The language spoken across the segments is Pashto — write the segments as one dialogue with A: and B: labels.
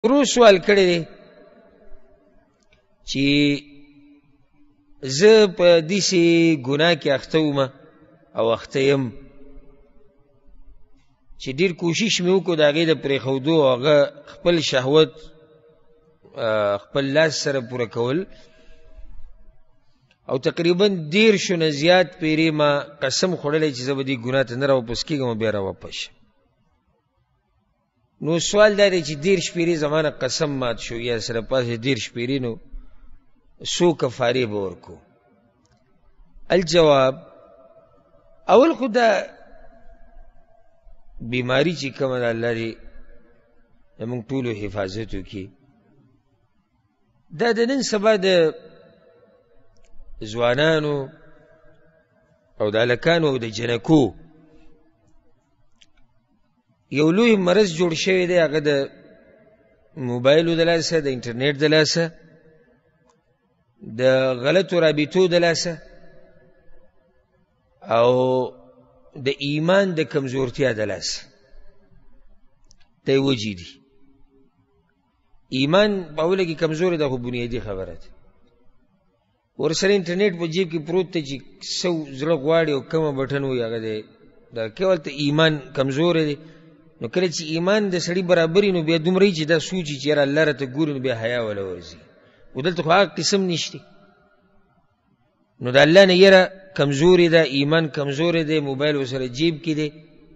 A: ورو سوال کړی دی چې زه په داسې ګناه کې اخته وم او اخته یم چې ډېر کوشش مې وکړو د هغې د پرېښودو او هغه خپل شهوت خپل لاس سره پوره کول او تقریبا 10 نه زیات پیرې ما قسم خوړلی چې زه به دې ګناه ته نه راواپس کېږم او بیا راواپس شم. نو سوال دا دی چې 10 پیرې زما نه قسم مات شو یا سره پاسې 10 پیرې نو څو کفارې به ورکو؟ الجواب اول خو دا بیماری چې کومه ده الله دې زموږ ټولو حفاظت وکړي. دا د نن سبا د ځوانانو او د هلکانو او د جنکو یو لوی مرض جوړ شوی دی، هغه د موبایلو د لاسه، د انټرنیټ د لاسه، د غلطو رابطو د لاسه او د ایمان د کمزورتیا د لاسه. دا وجې دي. ایمان په اوله کې کمزوري ده، خو بنیادي خبره ده. ورسره انټرنیټ په جیب کې پروت دی چې څه زړه غواړي او کومه بټن وي هغه دی. دا کول ته ایمان کمزوری دی. نو کله چې ایمان د سړي برابري نو بیا دومره چې دا سوچي چې یاره الله راته ګوري نو بیا حیا وله ورځي. خو دلته خو هغه قسم نشته. نو د الله نه یره کمزوري ده، ایمان کمزوری دی، موبایل ورسره جیب کې دی.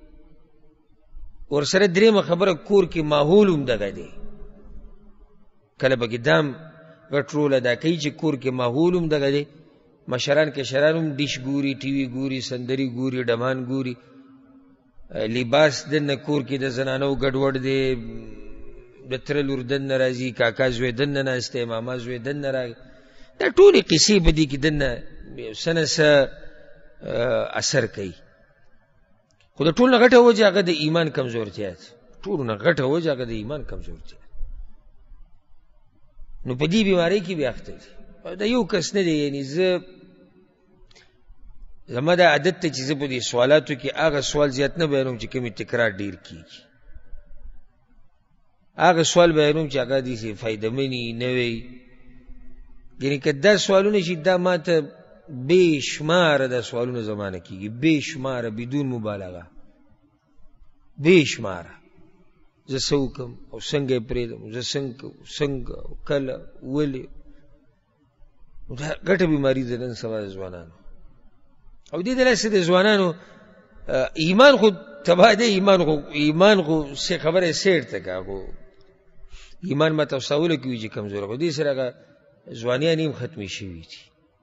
A: ورسره درېیمه خبره کور کې ماحول هم دغه دی. کله به کې دام غټ رول ادا کوي چې کور کې ماحول هم دغه دی. مشران کشران هم ډیش ګوري، ټي وي ګوري، سندري ګوري، ډمان ګوري. لباس دننه کور کې د زنانو ګډوډ دی، د تره لور دننه راځي، کاکا زوی دننه ناست دی، ماما زوی دننه راغی. دا ټولې قصې په دې کې دننه څه نه څه اثر کوي. خو د ټول نه غټه وجه هغه د ایمان کمزورتیا ده. ټول نه غټه وجه هغه د ایمان کمزورتیا ده. نو په دې بیمارۍ کې بیا اخته دي. دا یو کس نه دی. یعنې زما دا عادت ته چې زه په دې سوالاتو کې هغه سوال زیات نه بیانوم چې کومې تکرار ډېر کېږي. هغه سوال بیانوم چې هغه داسې فایدهمنې نه وي. یعنې که دا سوالونه چې دا ما ته بې شماره دا سوالونه زما نه کېږي، بې شماره، بدون مبالغه، بې شماره. زه څه وکړم او څنګه یې پرېږدم، زه څنګه او کله ولې. دا ګټه بیماري ده نن سبا د ځوانانو. او دې د لاسه د ځوانانو ایمان خو تباه دی. ایمان خو څه خبره سیټ ته که خو ایمان ما تصوله کې وي چې کمزوره. خو دې سره هغه ځوانیان هم ختمې شوي دي.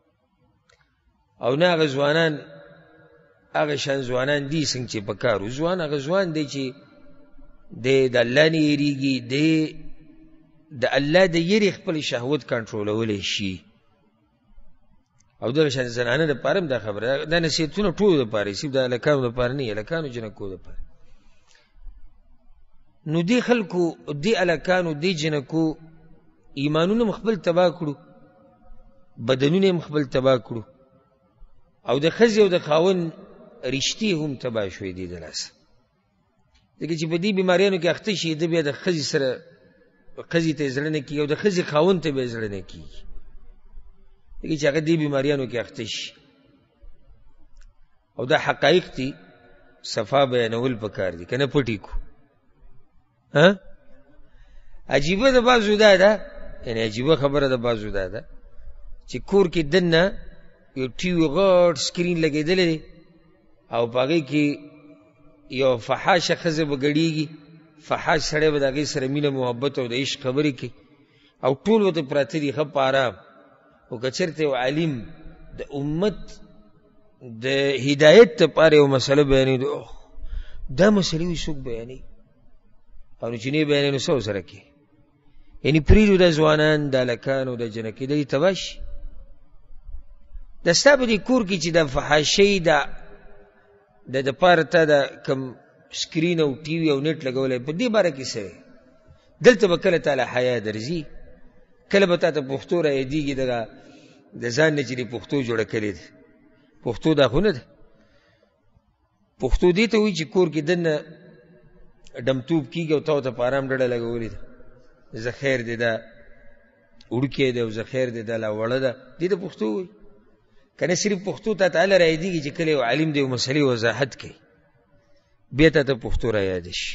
A: او نه هغه ځوانان هغه شان ځوانان دي څنګه چې په کار و. ځوان هغه ځوان دی چې د الله نه یېرېږي، د الله د یېرې خپل شهوت کنټرولولی شي. او دغه شان زنانه دپاره هم دا خبره ده. دا نصیحتونه ټولو دپاره یې، صرف د هلکانو دپاره نه، هلکانو جنکو دپاره. نو دې خلکو، دې هلکانو، دې جنکو ایمانونه هم خپل تباه کړو، بدنونه هم خپل تباه کړو، او د ښځې او د خاوند رشتې هم تباه شوې دي د لاسه. ځکه چې په دې بیماریانو کې اخته شي، ده بیا د ښځې سره ښځې ته یې زړه نه کېږي او د ښځې خاوند ته بیا یې زړه نه کېږي. ځکه چې هغه دې بیماریانو کې اخته شي. او دا حقایق دي، صفا بیانول پکار دي، که نه پټې کړو. عجیبه د بعضو دا ده، یعنې عجیبه خبره د بعضو دا ده چې کور کې دننه یو ټي وي غټ سکرین لګېدلی دی او په هغې کې یو فحاشه ښځه به ګډېږي، فحاش سړی به د هغې سره مینه محبت او د عشق خبرې کوي او ټول ورته پراته دي ښه په آرام. او که چېرته یو عالم د امت د هدایت دپاره یو مسله بیانوي، دا مسلې وي څوک بیانوي او نو چې نه یې بیانوي نو څه ورسره کوي؟ یعنې پرېږدو دا ځوانان، د هلکانو، د جنکۍ دا دې تباه شي. دا ستا په دې کور کې چې د فحاشۍ د دپاره تا د کم سکرین او ټي وي او نیټ لګولی، په دې باره کې څه دی؟ دلته به کله تاله حیا درځي، کله به تا ته پښتو را یادېږي د ځان نه چې دې پښتو جوړه کړې ده. پښتو دا خو نه ده. پښتو دې ته وایي چې کور کې دننه ډمتوب کېږي او تا ورته په ارام ډډه لګولې ده. زه خیر دی دا وړوکی دی او زه خیر دی دا لا وړه ده، دې ته پښتو وایي. که نه صرف پښتو ته تعالی را یادېږي چې کله یو عالم دی یو مسلې وضاحت کوي بیا ته پښتو را یاد شي.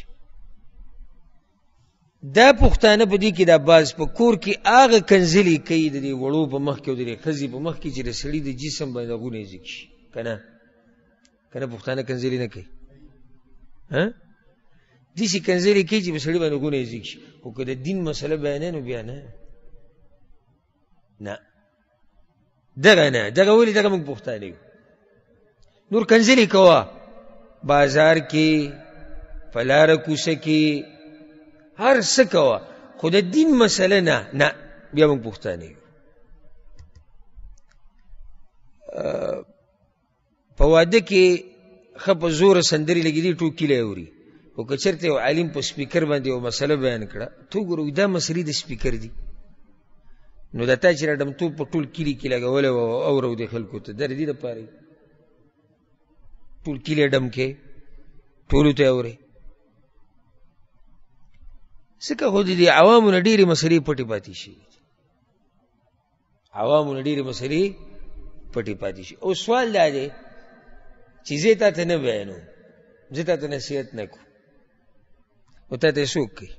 A: دا پښتانه په دې کې دا باز په کور کې هغه کنځلې کوي د دې وړو په مخ کې او د دې ښځې په مخ کې چې د سړي د جسم باندې غونې ځګ شي. که نه پښتانه کنځلې نه کوي، داسې کنځلې کوي چې په سړي باندې غونې ځګ شي. خو که د دین مسله بیانوي نو بیا نه دغه ولې دغه موږ پښتانه یو. نور کنځلې کوه بازار کې په لاره کوڅه کې هر څه کوه، خو د دین مسله نه بیا موږ پښتانه یو. په واده کې ښه په زوره سندرې لګېدي ټوکیلی اوري، خو که چېرته یو عالم په سپیکر باندې یو مسله بیان کړه ته وګوره دا مسلې د سپیکر دي، نو دا تا چې را ډمتوب په ټول کلي کې لګولی و اورو د خلکو ته د دې دپاره ټول کلي ډم کې ټولو ته اورې. ځکه خو د دې عوامو نه ډېرې مسلې پټې پاتې شي، عوامو نه ډېرې مسلې پټې پاتې شي. او سوال دا دی چې زه تا ته نه بیانوم، زه تا ته نصیحت نه کوم، او تا ته څوک کوي؟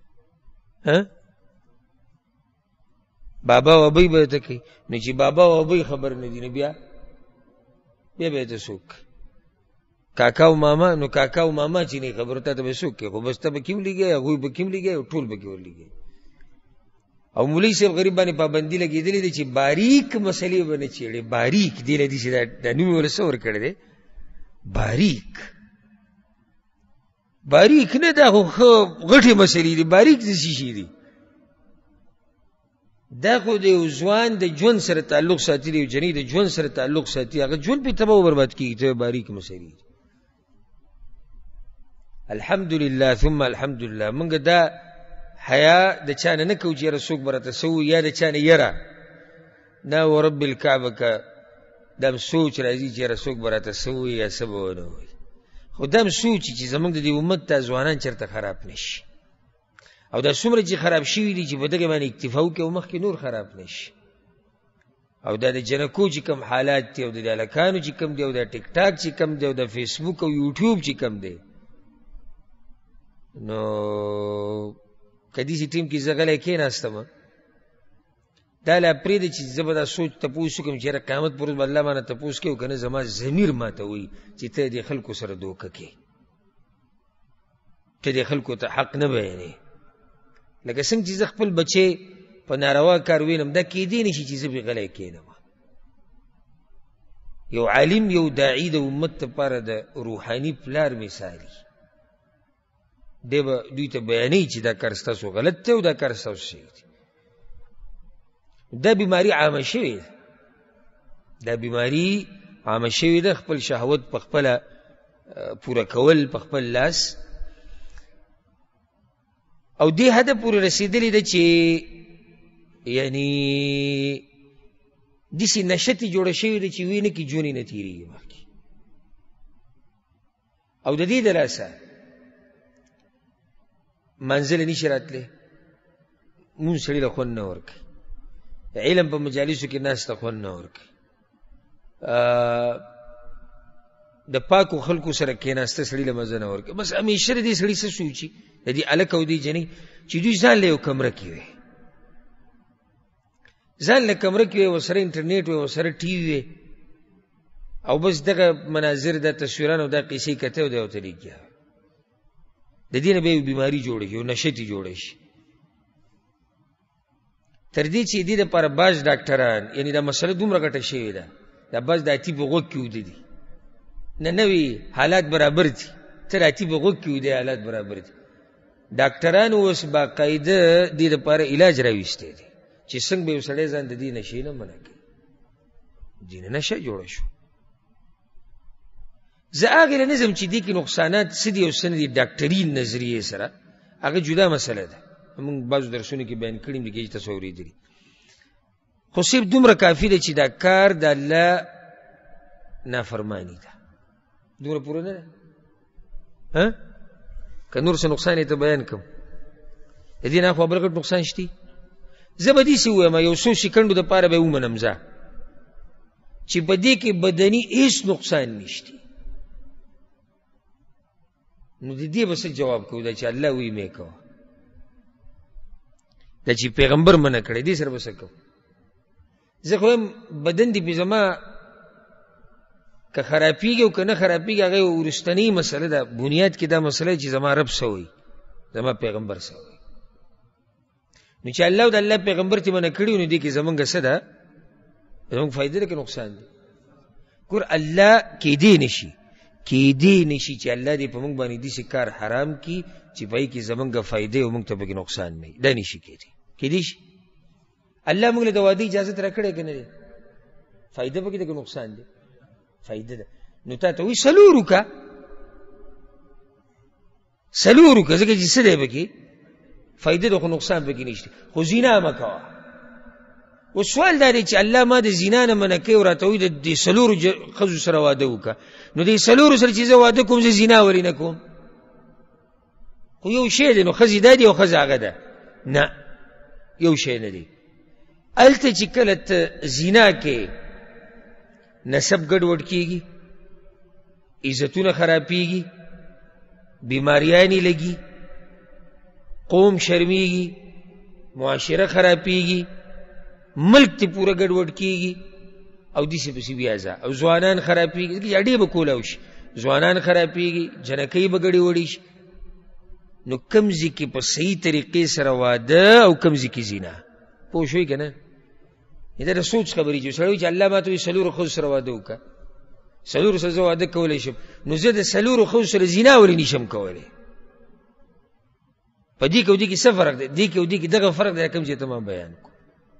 A: بابا و ابۍ به ته کوي. نو چې بابا و ابۍ خبر نه دي نو بیا به ته څوک کوي؟ کاکا او ماما، نو کاکا او ماما چې نه خبرو ته به څوک کوي؟ خو بس ته به کې هم لګي، هغوی به کې هم لګي، ټول به کې ولګي. او مولوي صاحب غریب باندې پابندي لګېدلې ده چې باریک مسلې به نه چېړې. باریک دې له دې چې دا نوم یې ورله څه ورکړی دی؟ باریک نه، دا خو ښه غټې مسلې دي. باریک د څه شي دي؟ دا خو د یو ځوان د ژوند سره تعلق ساتي، د یو جنۍ د ژوند سره تعلق ساتي، هغه ژوند پې تباه و برباد کېږي. ته باریک مسلې دي. الحمدلله ثم الحمدلله موږ دا حیا د چا نه کوو چې یاره څوک به راته څه ووایي، یا د چا نه یره نه ورب الکعبه که دا هم سوچ راځي چې یاره څوک به راته څه ووایي یا څه به ونه وایي. خو دا هم سوچ چې زموږ د دې امت ته ځوانان چېرته خراب نه شي، او دا څومره چې خراب شوي دي چې په دغې باندې اکتفا وکړي او مخکې نور خراب نه شي. او دا د جنکو چې کوم حالات دي، او د هلکانو چې کوم دی، او دا ټیک ټاک چې کوم دی، او د فیسبوک او یوټیوب چې کوم دی، نو که داسې ټیم کې زه غلی کېناستم دا لا پرېږده چې زه به دا سوچ تپوس وکړم چې یاره قیامت پر ورځ به الله مانه تپوس کوي، او که نه زما ضمیر ماته وایي چې ته دې خلکو سره دوکه کوې، ته دې خلکو ته حق نه بیانې. لکه څنګه چې زه خپل بچی په ناروا کار وینم، دا کېدی نه شي چې زه بې غلی کېنم. یو عالم یو داعي د امت دپاره د روحاني پلار مثالي دی، به دوی ته بیانوي چې دا کار ستاسو غلط دی او دا کار ستاسو صحیح دی. دا بیماري عامه شوې ده، دا بیماري عامه شوې ده. خپل شهوت په خپله پوره کول په خپل لاس، او دې هدف پورې رسېدلې ده چې یعنی داسې نشتې جوړه شوې ده چې وینه کې جونې نه تېرېږي مخکې. او د دې د لاسه منزل نشي راتلی، مونږ سړي له خوند نه ورکوي، علم په مجالسو کې ناست ته خوند نه ورکوي، د پاکو خلکو سره کېناسته سړي له مزه نه ورکوي. بس همیشه د دې سړي څه سوچي، د دې هلک او دې جنۍ چې دوی ځان له یو کمره کې وي، ځان له کمره کې وي، ورسره انټرنیټ وي، ورسره ټي وي وي، او بس دغه مناظر د تصویران او دا قیسې کته او دا ورته لیکي. د دې نه به یو بیماري جوړه شي، یو نشتې جوړه شي. تر دې چې دې دپاره بعض ډاکټران، یعنې دا مسله دومره ګټه شوې ده، دا بعض د اتي په غوږ کې اوده دي، نه نوي حالات برابر دي، ته د اتي په غوږ کې اوده حالات برابر دي. ډاکټرانو اوس باقاعده دې دپاره علاج راویستی دی چې څنګه به یو سړی ځان د دې نشې نه منع کوي. دې نه نشه جوړه شو. زه هغې له نظم چې دې کې نقصانات څه دي او څه نه دي ډاکټري نظریې سره، هغه جدا مسله ده، موږ بعضو درسونو کې بیان کړي دي چې تاسو اورېدلي. خو صرف دومره کافي ده چې دا کار د الله نافرماني ده، دومره پوره نه ده. که نور څه نقصان یې ته بیان کړم، د دې نه خو بل غټ نقصان شته. زه به داسې ووایم یو څو سکندو دپاره به یې ومنم زه چې په دې کې بدني هېڅ نقصان نشته. نو د دې به څه جواب کوو؟ دا چې الله وی مې کوه، دا چې پیغمبر منع کړی دې سره به څه کوو؟ زه خو یم بدن دې پې زما که خرابېږي او که نه خرابېږي هغه یو وروستنۍ مسله ده. بنیاد کې دا مسله چې زما رب څه وایي، زما پیغمبر څه وایي. نو چې الله او د الله پیغمبر ته منع کړي نو دې کې زمونږ څه ده؟ زمونږ فایده ده که نقصان دی؟ ګور الله کېدی نشي چې الله دې په موږ باندې داسې کار حرام کړي چې په هغې کې زمونږ فایده او موږ ته پکې نقصان نه وي. دا نشي کېدی شي. الله موږ له د واده اجازت راکړی که نه دی؟ فایده پکې ده که نقصان دی؟ فایده ده. نو تا ته وایي څلور وکړه ځکه چې څه دی پکې فایده ده خو نقصان پکې نشته. خو زنا مه کوه. اوس سوال دا دی چې الله ما د زنا نه منع کوي او راته وایي د دې څلورو ښځو سره واده وکړه. نو دې څلورو سره چې زه واده کوم زه زنا ولې نه کوم؟ خو یو شی دی. نو ښځې دا دی او ښځه هغه ده؟ نه، یو شی نه دی. هلته چې کله ته زنا کې نسب ګډوډ کېږي، عزتونه خرابېږي، بیماریانې لګي، قوم شرمېږي، معاشره خرابېږي، ملک ته پوره ګډوډ کېږي او داسې پسې بیا ځه او ځوانان خرابېږي. ځکه اډې به کولی شي، ځوانان خرابېږي، جنکۍ به ګډې وړې شي. نو کوم ځای کې په صحیح طریقې سره واده او کوم ځای کې زنا، پوه شوئ که نه؟ دا د سوچ خبرې چې سړی چې الله ما ته وایي څلورو ښځو سره واده وکړه، څلورو سره زه واده کولی شم، نو زه د څلورو ښځو سره زنا ولې نشم کولی؟ په دې کې او دې کې څه فرق دی؟ دې کې او دې کې دغه فرق دی کوم چې ته ما بیان کړو.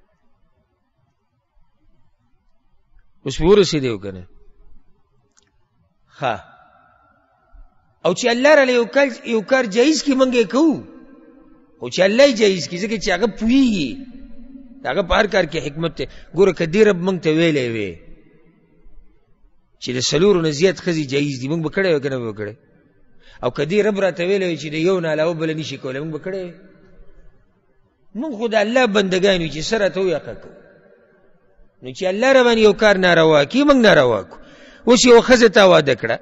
A: اوس پې ورسېدی او که نه؟ ښه. او چې الله راله یو کار جایز کړي موږ یې کوو، خو چې الله یې جایز کړي ځکه چې هغه پوهېږي د هغه په هر کار کې حکمت دی. ګوره که دې رب موږ ته ویلی وی چې د څلورو نه زیات ښځې جایز دي، موږ به کړی وی که نه به کړی؟ او که دې رب راته ویلی وی چې د یو نه علاوه بله نشي کولی، موږ به کړی وی؟ موږ خو د الله بندګان یو چې څه راته وایي هغه کوو. نو چې الله راباندې یو کار ناروا کړي موږ ناروا کړو. اوس یو ښځه تا واده کړه،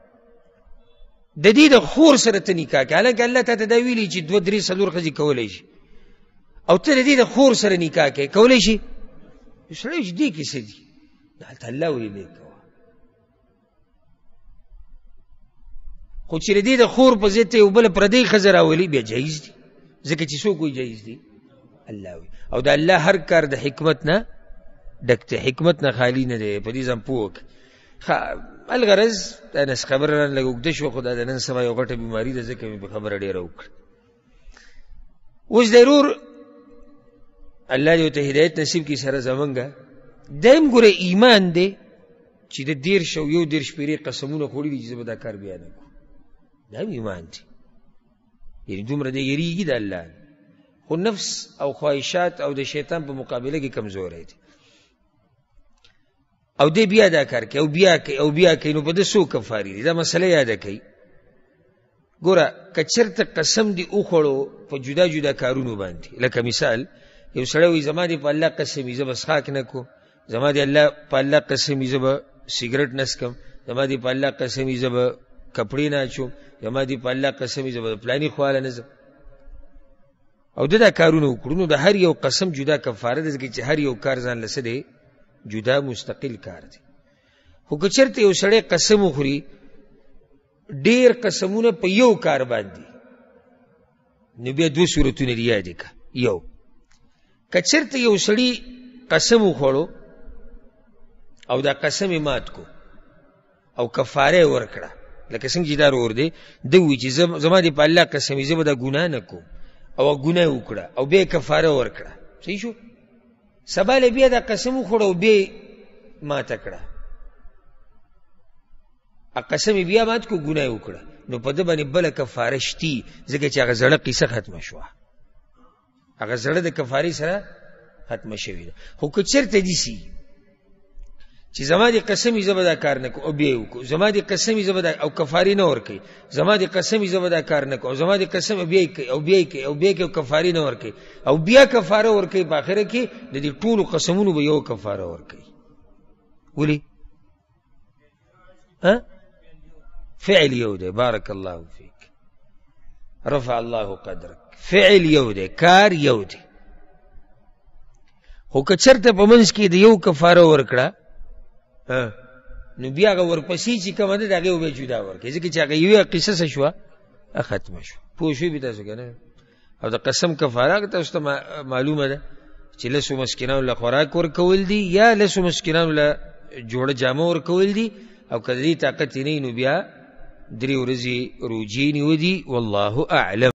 A: د دې د خور سره ته نکاح کړه، حالانکه الله تا ته دا ویلي چې دوه درې څلور ښځې کولی شي، او ته د دې د خور سره نکاح کوې، کولی شي؟ سړی چې دې کې څه دي؟ هلته الله وایي مې کوه. خو چې د دې د خور په ضد ته یو بله پردۍ ښځه راولي بیا جایز دي، ځکه چې څوک وایي جایز دي؟ الله وایي. او د الله هر کار د حکمت نه ډک دی، حکمت نه خالي نه دی. په دې ځان پوه کړه. الغرض دا نس خبره رانه لږ اوږده شوه، خو دا د نن سبا یو غټه بیماري ده ځکه مې په خبره ډېره وکړه. اوس د ورور الله دې ورته هدایت نصیب کړي سره زمونږ دیم ګوره ایمان دی چې د 10 او 11 پیرې قسمونه خوړي دي چې زه به دا کار بیا نه کړم. دا هم ایمان دی، یعنې دومره دی یېرېږي د الله، خو نفس او خواهشات او د شیطان په مقابله کې کمزوری دی. او دی بیا دا کار کوي او بیا کوي. نو په ده څو کفارې دي؟ دا مسله یاده کوي. ګوره که چېرته قسم دې وخوړو په جدا جدا کارونو باندې، لکه مثال یو سړی وایي زما دې په الله قسم وي زه به څښاک نه کوم، زما دې په الله قسم وي زه به سګرټ نه څکم، زما دې په الله قسم وي زه به کپړې نه اچوم، زما دې په الله قسم وي زه به پلاني خواله نه ځم. او ده دا کارونه وکړو. نو د هر یو قسم جدا کفاره ده، ځکه چې هر یو کار ځان له څه دی؟ جدا مستقل کار دی. خو که چېرته یو سړی قسم وخوري ډېر قسمونه په یو کار باندې، نو بیا 2 صورتونه دي یاد کړه. یو که چېرته یو سړي قسم وخوړو او دا قسم یې مات کو او کفاره یې ورکړه، لکه څنګه چې دا ورور دی ده وایي چې زما دې په الله قسم وي زه به دا ګناه نه کوم، او ګناه وکړه او بیا یې کفاره ورکړه. صحیح شو؟ سبا له بیا دا قسم وخوړه او بیا یې ماته کړه، قسم یې بیا مات کو، ګناه یې وکړه، نو په ده باندې بله کفاره شتي، ځکه چې هغه زړه قصه ختمه شوه، هغه زړه د کفارې سره ختمه شوې ده. خو که چېرته داسې چې زما دې قسم زه به دا کار نه کوم او بیا یې وکړو، زما دې قسم زه به دا او کفارې نه ورکوي، زما دې قسم زه به دا کار نه کوم او زما دې قسم بیا یې کوي او بیا یې کوي او بیا یې کوي او کفارې نه ورکوي او بیا کفاره ورکوي، په آخره کې د دې ټولو قسمونو به یو کفاره ورکوي. ولې؟ فعل یو دی. بارک الله فیک، رفع الله قدرک. فعل یو دی، کار یو دی. خو که چېرته په منځ کې د یو کفاره ورکړه نو بیا هغه ورپسې چې کومه ده د هغې به جدا ورکړي، ځکه چې هغه یوه قصه څه شوه ختمه شوه. پوه شوي به تاسو که نه؟ او د قسم کفاره هغه تاسو ته معلومه ده چې لسو مسکینانو له خوراک ورکول دي یا لسو مسکینانو له جوړه جامه ورکول دي، او که د دې طاقت یې نه وي نو بیا 3 ورځې روجې نیولې دي. والله اعلم.